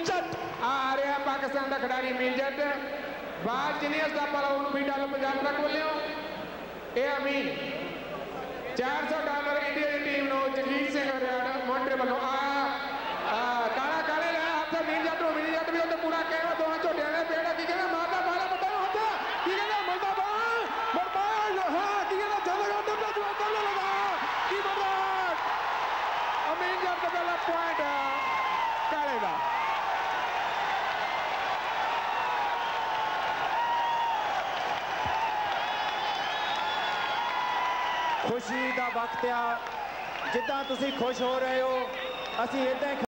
जट आ रहा पाकिस्तान का खिडारी अमीन जट बाद जिन्हें $100 भी डॉलर पंजाब तक बोलियो ये अमीन $400 इंडिया की टीम नो जगजीत सिंह हरियाणा मोन्ट्रे वालों काला काले ले हाथ अमीन जट भी उन्हें पूरा कहना दोनों झोटियां ने पेड़ की कहना मारना बाला बड़ा हाथ की कहना मरदा बरबाद हां की कहना चलेगा डब्बा जो लगा की बर्बाद अमीन जट का पहला पॉइंट काले का खुशी का वक्त आ जिदा तुसी खुश हो रहे हो असी इदा